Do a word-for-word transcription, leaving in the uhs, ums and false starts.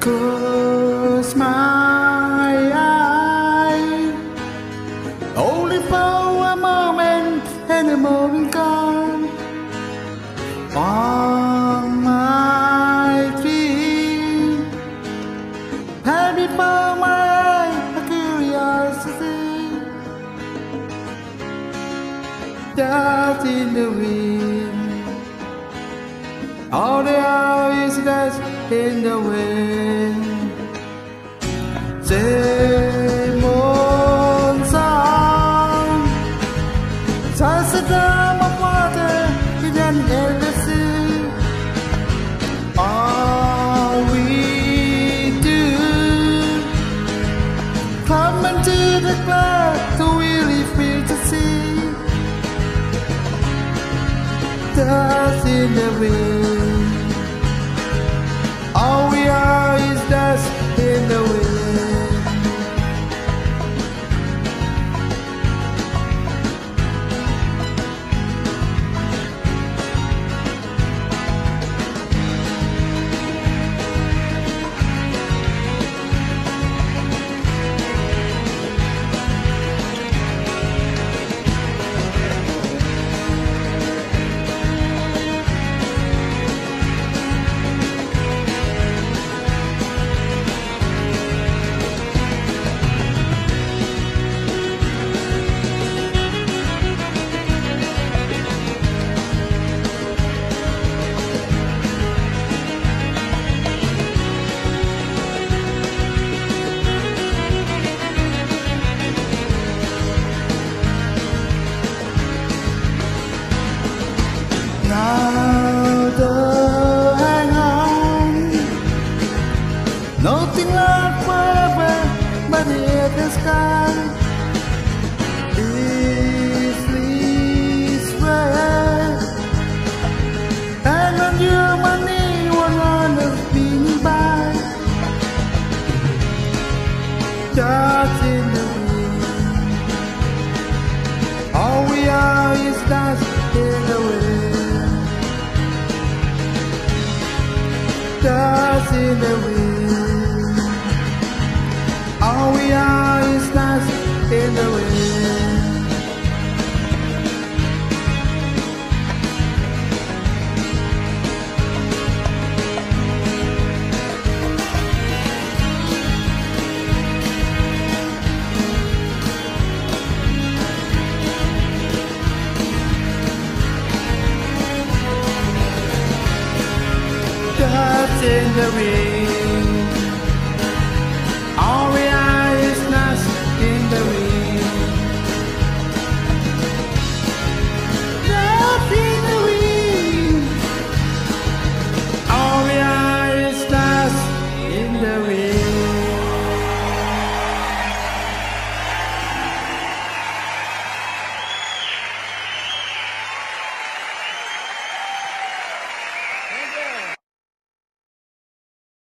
close my eyes, only for a moment, and the moment gone. On my feet, and before my eyes, a curiosity, dust in the wind. All there are is dust in the wind. Same old song, just a drop of water in an endless sea. All we do, come into the cloud to really feel to see. Dust in the wind. All we are is dust in the wind. Now the hang on, nothing left forever but the sky. This leaves red, and on your money one on the being by. Dust in the wind. All we are is dust in the wind. Dust in the wind. All we are is dust in the wind. Dust in the wind.